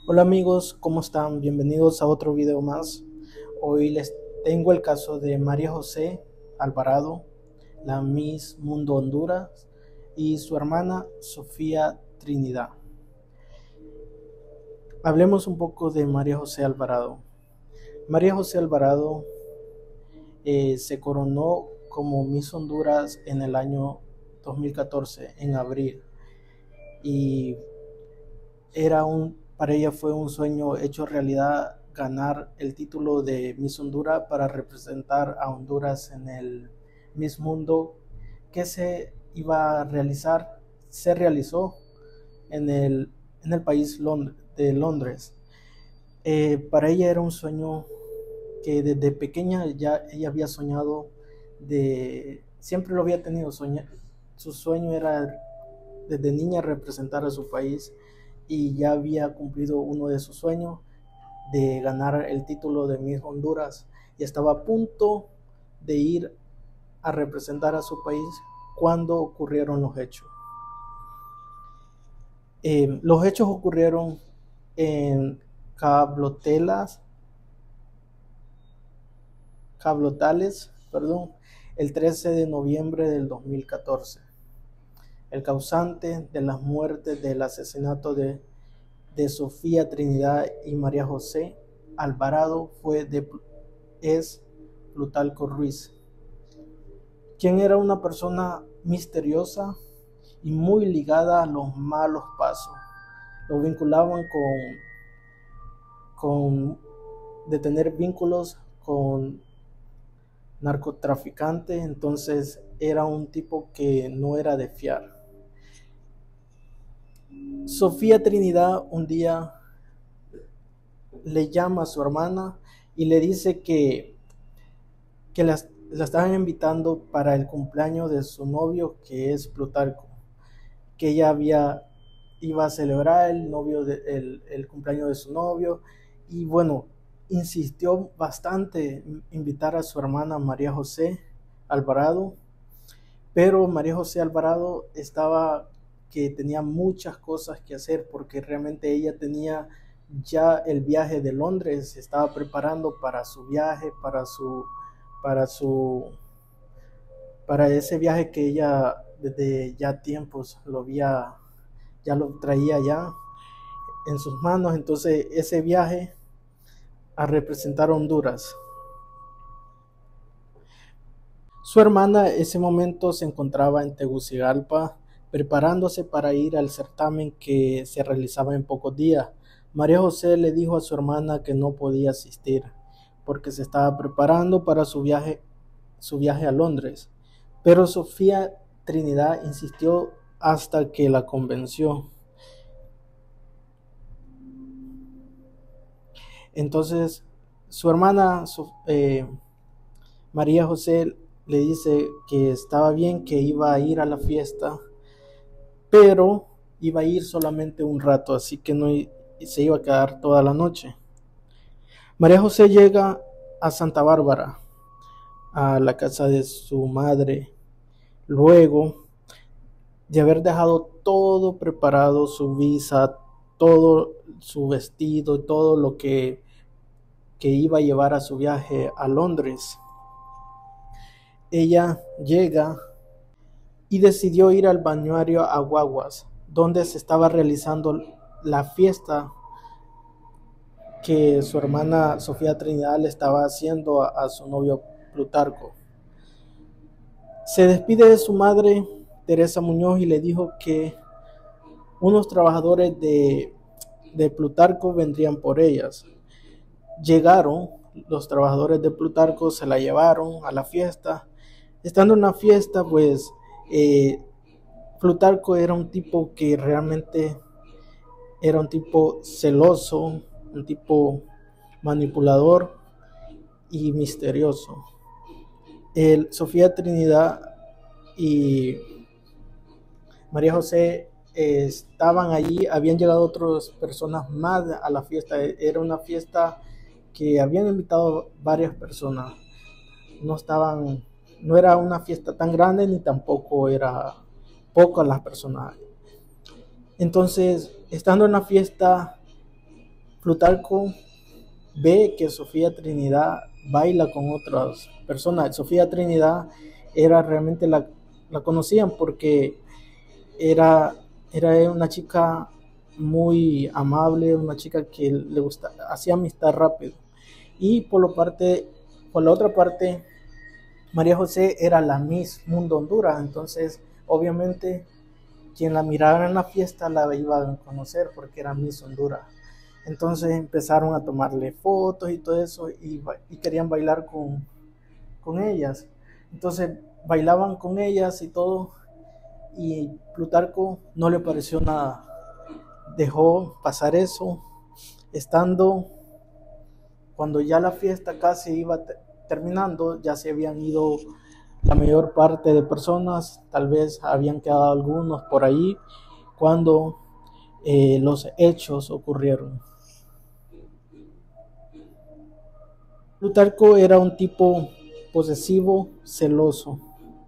Hola amigos, ¿cómo están? Bienvenidos a otro video más. Hoy les tengo el caso de María José Alvarado, la Miss Mundo Honduras, y su hermana Sofía Trinidad. Hablemos un poco de María José Alvarado. María José Alvarado se coronó como Miss Honduras en el año 2014, en abril, y para ella fue un sueño hecho realidad ganar el título de Miss Honduras para representar a Honduras en el Miss Mundo que se iba a realizar, se realizó en el país de Londres. Para ella era un sueño que desde pequeña ya ella había soñado, siempre lo había tenido. Su sueño era desde niña representar a su país, y ya había cumplido uno de sus sueños de ganar el título de Miss Honduras, y estaba a punto de ir a representar a su país cuando ocurrieron los hechos. Los hechos ocurrieron en Cablotales, el 13 de noviembre del 2014. El causante de las muertes del asesinato de Sofía Trinidad y María José Alvarado es Plutarco Ruiz, quien era una persona misteriosa y muy ligada a los malos pasos. Lo vinculaban de tener vínculos con narcotraficantes, entonces era un tipo que no era de fiar. Sofía Trinidad un día le llama a su hermana y le dice que la estaban invitando para el cumpleaños de su novio, que es Plutarco, que ella iba a celebrar el cumpleaños de su novio. Y bueno, insistió bastante en invitar a su hermana María José Alvarado, pero María José Alvarado tenía muchas cosas que hacer, porque realmente ella tenía ya el viaje de Londres, se estaba preparando para su viaje, para ese viaje que ella desde ya tiempos ya lo traía ya en sus manos. Entonces ese viaje a representar a Honduras. Su hermana en ese momento se encontraba en Tegucigalpa preparándose para ir al certamen que se realizaba en pocos días. María José le dijo a su hermana que no podía asistir porque se estaba preparando para su viaje a Londres, pero Sofía Trinidad insistió hasta que la convenció. Entonces su hermana María José le dice que estaba bien, que iba a ir a la fiesta, pero iba a ir solamente un rato, así que no se iba a quedar toda la noche. María José llega a Santa Bárbara, a la casa de su madre, luego de haber dejado todo preparado, su visa, todo su vestido, todo lo que iba a llevar a su viaje a Londres. Ella llega y decidió ir al balneario Aguaguas, donde se estaba realizando la fiesta que su hermana Sofía Trinidad le estaba haciendo a su novio Plutarco. Se despide de su madre, Teresa Muñoz, y le dijo que unos trabajadores de Plutarco vendrían por ellas. Llegaron los trabajadores de Plutarco, se la llevaron a la fiesta. Estando en la fiesta, pues Plutarco era un tipo que realmente era un tipo celoso, un tipo manipulador y misterioso. Sofía Trinidad y María José estaban allí, habían llegado otras personas más a la fiesta. Era una fiesta que habían invitado varias personas. No era una fiesta tan grande ni tampoco era pocas las personas. Entonces, estando en la fiesta, Plutarco ve que Sofía Trinidad baila con otras personas. Sofía Trinidad era realmente la conocían porque era, era una chica muy amable, una chica que le gusta, hacía amistad rápido. Y por la otra parte, María José era la Miss Mundo Honduras, entonces obviamente quien la mirara en la fiesta la iba a conocer porque era Miss Honduras. Entonces empezaron a tomarle fotos y todo eso y querían bailar con ellas. Entonces bailaban con ellas y todo y Plutarco no le pareció nada. Dejó pasar eso, estando cuando ya la fiesta casi iba terminando, ya se habían ido la mayor parte de personas, tal vez habían quedado algunos por ahí cuando los hechos ocurrieron. Plutarco era un tipo posesivo, celoso,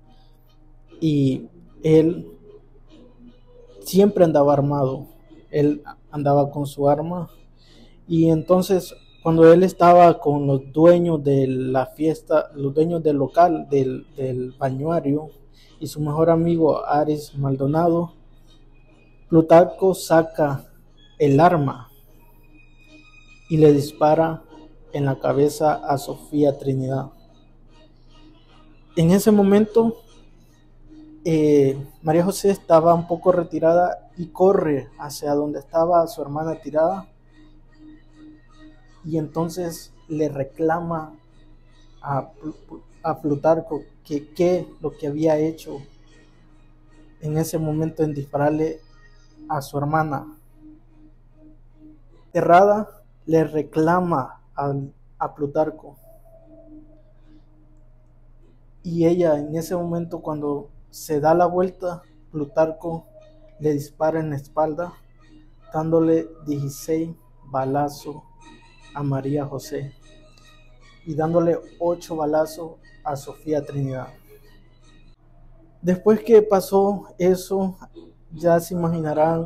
y él siempre andaba armado, él andaba con su arma, y entonces cuando él estaba con los dueños de la fiesta, los dueños del local, del bañuario, y su mejor amigo Aris Maldonado, Plutarco saca el arma y le dispara en la cabeza a Sofía Trinidad. En ese momento, María José estaba un poco retirada y corre hacia donde estaba su hermana tirada y entonces le reclama a Plutarco que lo que había hecho en ese momento en dispararle a su hermana. Errada le reclama a Plutarco y ella en ese momento cuando se da la vuelta, Plutarco le dispara en la espalda dándole 16 balazos a María José y dándole 8 balazos a Sofía Trinidad. Después que pasó eso, ya se imaginarán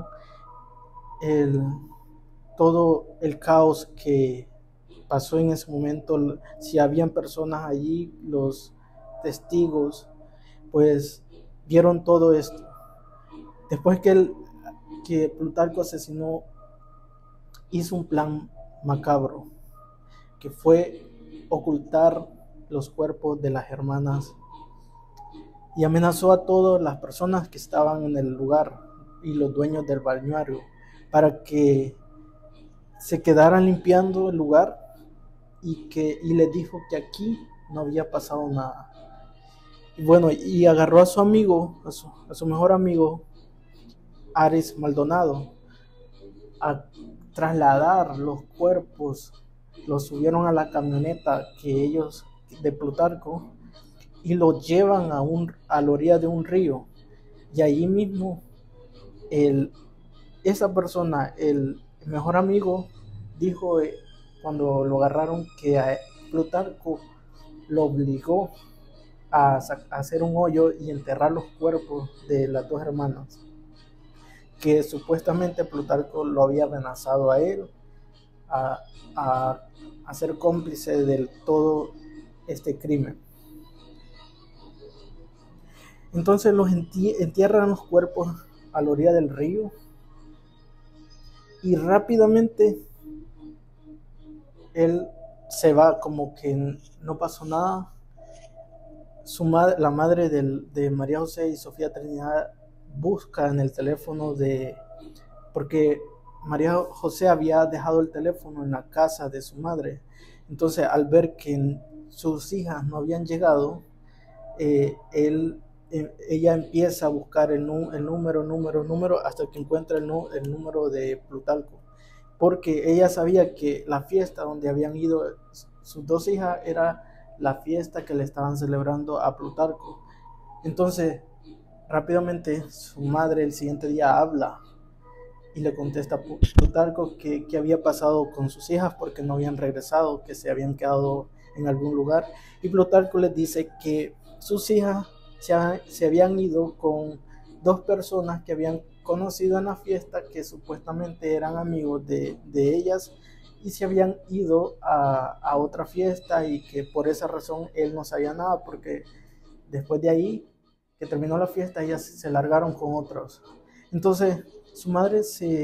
todo el caos que pasó en ese momento. Si habían personas allí, los testigos, pues vieron todo esto. Después que Plutarco asesinó, hizo un plan macabro, que fue ocultar los cuerpos de las hermanas y amenazó a todas las personas que estaban en el lugar y los dueños del balneario para que se quedaran limpiando el lugar y les dijo que aquí no había pasado nada. Y bueno, y agarró a su amigo, a su mejor amigo, Aris Maldonado, a trasladar los cuerpos, los subieron a la camioneta que ellos de Plutarco y los llevan a la orilla de un río y allí mismo esa persona, el mejor amigo, dijo cuando lo agarraron que a Plutarco lo obligó a hacer un hoyo y enterrar los cuerpos de las dos hermanas, que supuestamente Plutarco lo había amenazado a él a ser cómplice de todo este crimen. Entonces los entierran los cuerpos a la orilla del río y rápidamente él se va como que no pasó nada. La madre de María José y Sofía Trinidad busca en el teléfono porque María José había dejado el teléfono en la casa de su madre. Entonces al ver que sus hijas no habían llegado, ella empieza a buscar el número hasta que encuentra el número de Plutarco, porque ella sabía que la fiesta donde habían ido sus dos hijas era la fiesta que le estaban celebrando a Plutarco. Entonces rápidamente su madre el siguiente día habla y le contesta a Plutarco que había pasado con sus hijas porque no habían regresado, que se habían quedado en algún lugar, y Plutarco les dice que sus hijas se habían ido con dos personas que habían conocido en la fiesta, que supuestamente eran amigos de ellas y se habían ido a otra fiesta y que por esa razón él no sabía nada porque después de ahí que terminó la fiesta ellas se largaron con otros. Entonces su madre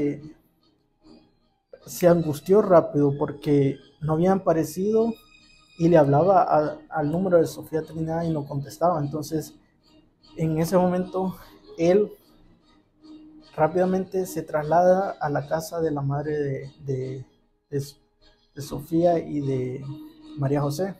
se angustió rápido porque no habían aparecido y le hablaba al número de Sofía Trinidad y no contestaba. Entonces en ese momento él rápidamente se traslada a la casa de la madre de Sofía y de María José.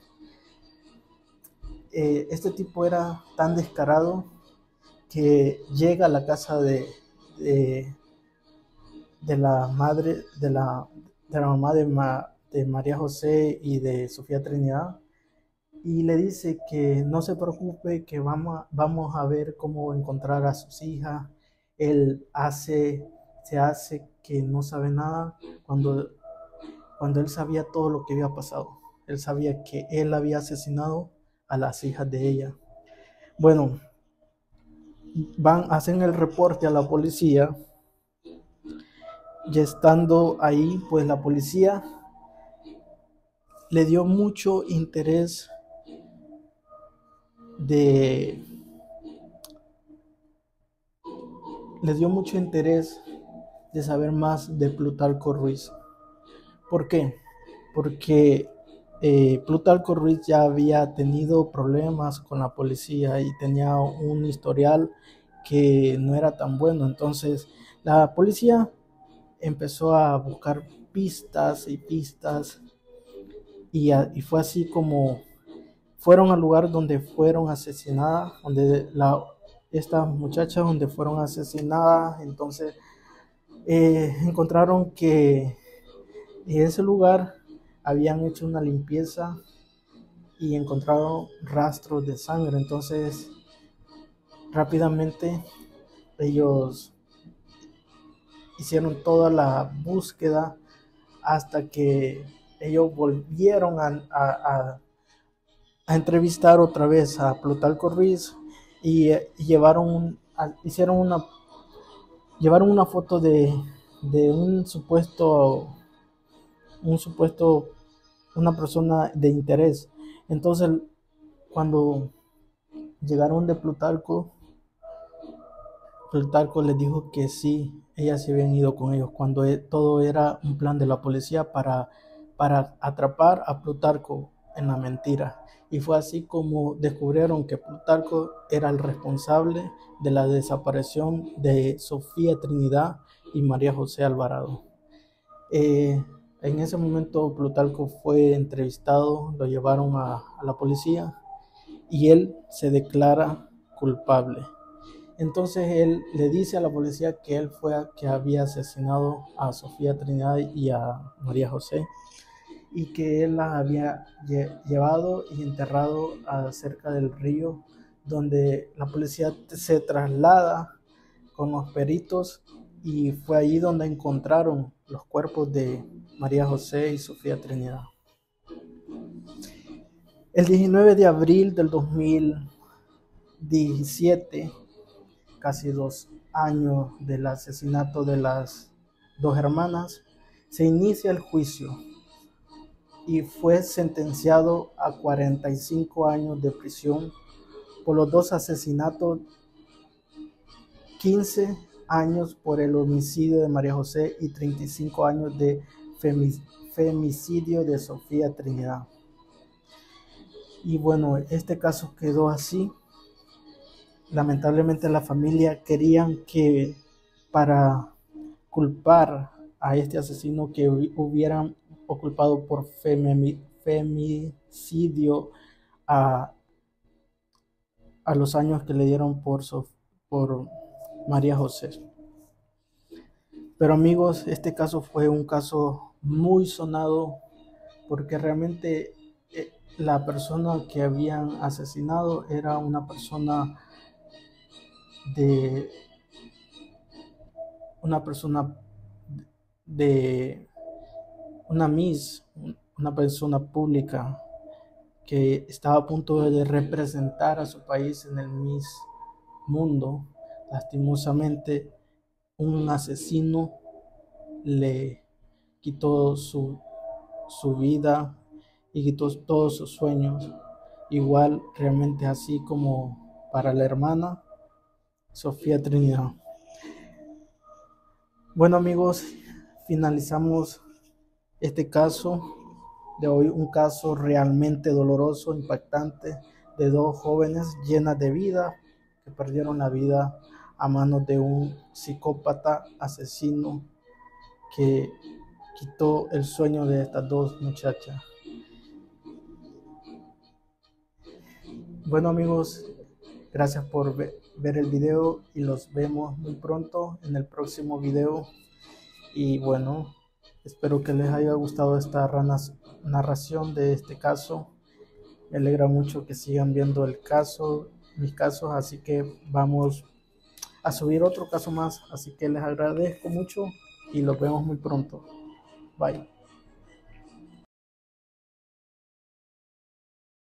Este tipo era tan descarado que llega a la casa de, de la madre, de la mamá de María José y de Sofía Trinidad y le dice que no se preocupe, que vamos a ver cómo encontrar a sus hijas. Él se hace que no sabe nada cuando él sabía todo lo que había pasado. Él sabía que él había asesinado a las hijas de ella. Bueno, hacen el reporte a la policía. Ya estando ahí, pues la policía le dio mucho interés de les dio mucho interés de saber más de Plutarco Ruiz. ¿Por qué? Porque Plutarco Ruiz ya había tenido problemas con la policía y tenía un historial que no era tan bueno. Entonces la policía empezó a buscar pistas y pistas y fue así como fueron al lugar donde fueron asesinadas, estas muchachas donde fueron asesinadas. Entonces encontraron que en ese lugar habían hecho una limpieza y encontraron rastros de sangre. Entonces rápidamente ellos hicieron toda la búsqueda hasta que ellos volvieron a entrevistar otra vez a Plutarco Ruiz y llevaron una foto de un supuesto, una persona de interés. Entonces, cuando llegaron de Plutarco les dijo que sí, ellas se habían ido con ellos, cuando todo era un plan de la policía para atrapar a Plutarco en la mentira. Y fue así como descubrieron que Plutarco era el responsable de la desaparición de Sofía Trinidad y María José Alvarado. En ese momento Plutarco fue entrevistado, lo llevaron a la policía y él se declara culpable. Entonces él le dice a la policía que él fue que había asesinado a Sofía Trinidad y a María José y que él las había llevado y enterrado cerca del río, donde la policía se traslada con los peritos y fue ahí donde encontraron los cuerpos de María José y Sofía Trinidad. El 19 de abril del 2017, casi 2 años del asesinato de las dos hermanas, se inicia el juicio y fue sentenciado a 45 años de prisión por los dos asesinatos, 15 años por el homicidio de María José y 35 años de femicidio de Sofía Trinidad. Y bueno, este caso quedó así. Lamentablemente la familia querían que para culpar a este asesino que hubieran culpado por femicidio a los años que le dieron por María José. Pero amigos, este caso fue un caso muy sonado porque realmente la persona que habían asesinado era una persona de una Miss, una persona pública que estaba a punto de representar a su país en el Miss Mundo. Lastimosamente, un asesino le quitó su vida y quitó todos sus sueños. Igual realmente así como para la hermana Sofía Trinidad. Bueno amigos, finalizamos este caso de hoy, un caso realmente doloroso, impactante, de dos jóvenes llenas de vida que perdieron la vida a manos de un psicópata asesino que quitó el sueño de estas dos muchachas. Bueno amigos, gracias por ver el video y los vemos muy pronto en el próximo video. Y bueno, espero que les haya gustado esta narración de este caso. Me alegra mucho que sigan viendo mis casos, así que vamos a subir otro caso más. Así que les agradezco mucho y los vemos muy pronto. Bye.